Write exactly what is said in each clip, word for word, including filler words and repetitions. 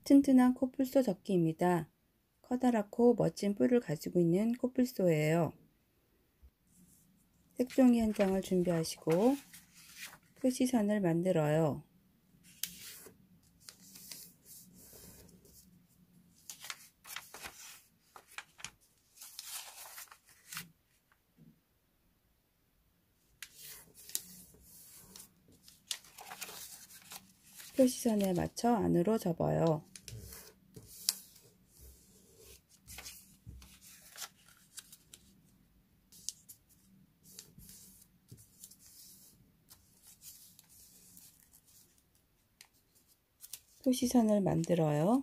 튼튼한 코뿔소 접기입니다. 커다랗고 멋진 뿔을 가지고 있는 코뿔소예요. 색종이 한 장을 준비하시고 표시선을 만들어요. 표시선에 맞춰 안으로 접어요. 표시선을 만들어요.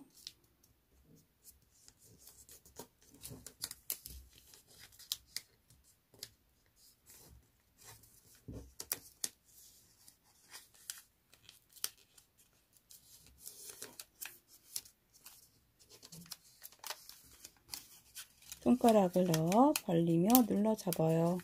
손가락을 넣어 벌리며 눌러 잡아요.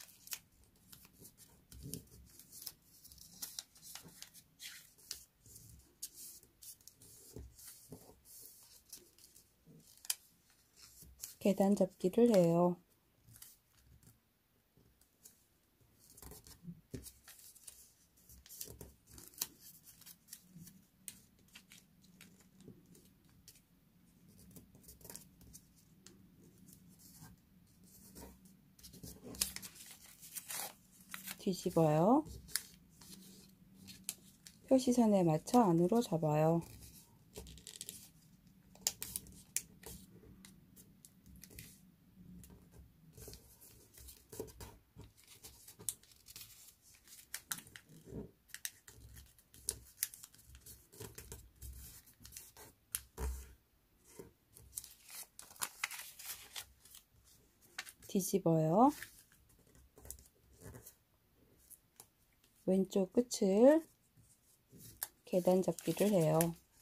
계단 접기를 해요. 뒤집어요. 표시선에 맞춰 안으로 접어요. 뒤집어요. 왼쪽 끝을 계단 접기를 해요.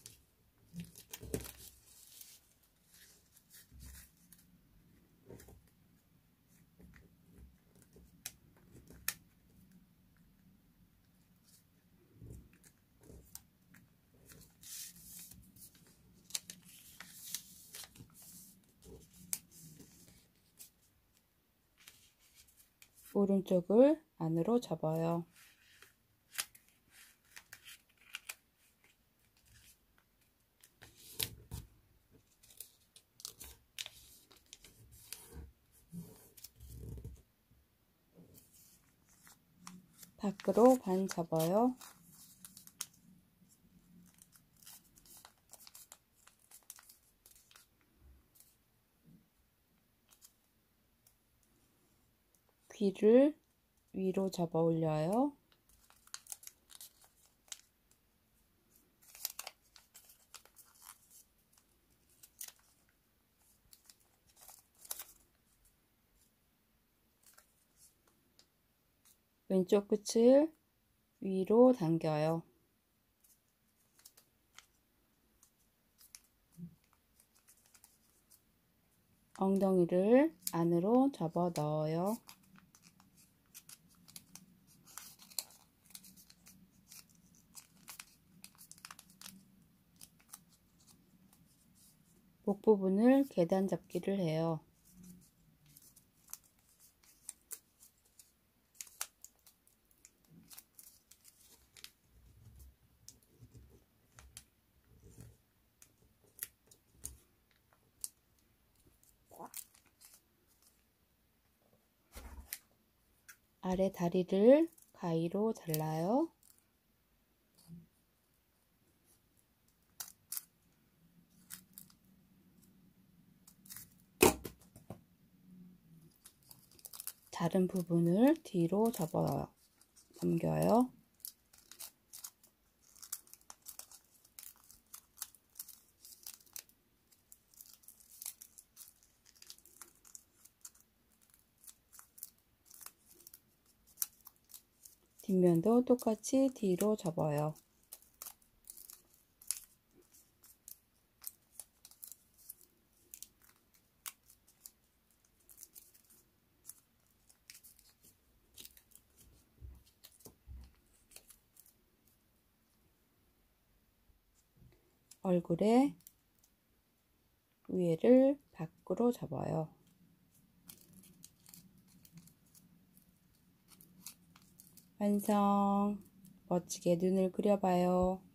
오른쪽을 안으로 접어요. 밖으로 반 접어요. 귀를 위로 접어 올려요. 왼쪽 끝을 위로 당겨요. 엉덩이를 안으로 접어 넣어요. 목 부분을 계단 접기를 해요. 아래 다리를 가위로 잘라요. 자른 부분을 뒤로 접어 넘겨요. 뒷면도 똑같이 뒤로 접어요. 얼굴에 위에를 밖으로 접어요. 완성! 멋지게 눈을 그려봐요.